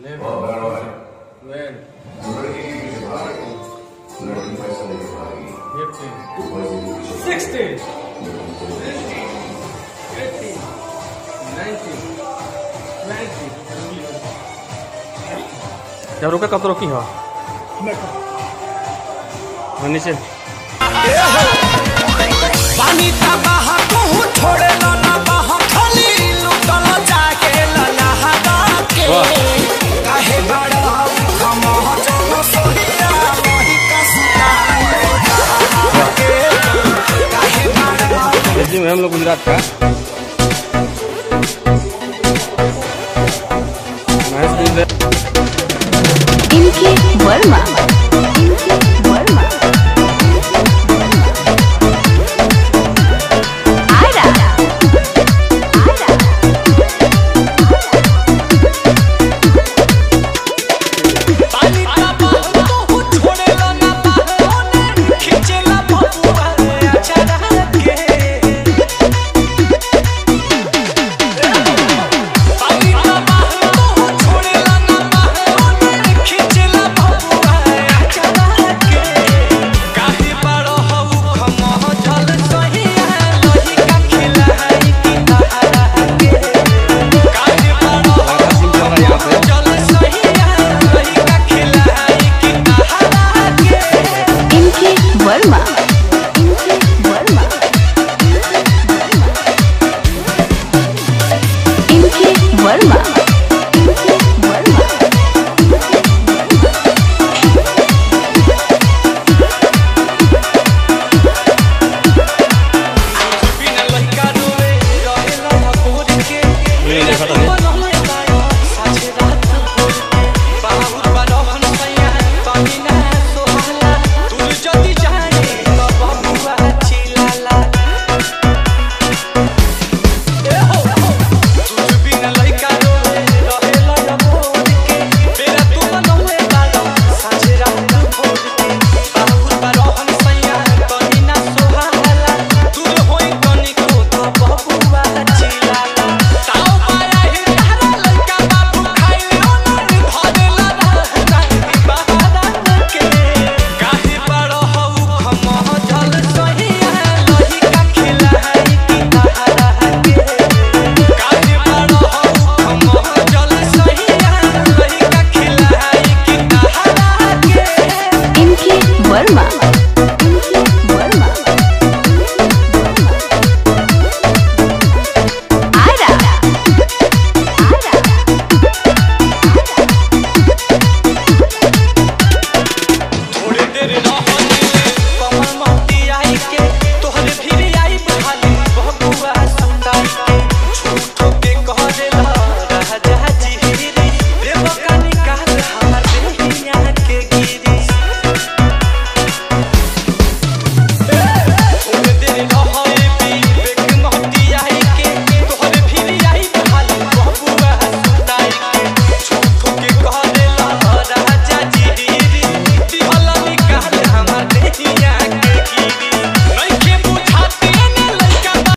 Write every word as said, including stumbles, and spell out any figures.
sixteen, eighteen, nineteen, twenty. जब रुका कब तो रोकी हो नीचे पानी का बहा को छोड़े लो ना बहा खाली लुटल जाके लला हदा के काहे बड़ा हम हो जो सोहिया वही कसना काहे बड़ा जी में हम लोग गुजरात का इनके वर्मा इनके वर्मा आरा आरा पानी का बहा को छोड़े लो ना बहा खिंचेला बबुआ अच्छा के पानी का बहा को छोड़े लो ना बहा खिंचेला बबुआ अच्छा के काहे बड़ो हउ खम जल सहिया लही का खिलाई की तारा के काहे बड़ो हउ जल सहिया लही का खिलाई की तारा के इनके वर्मा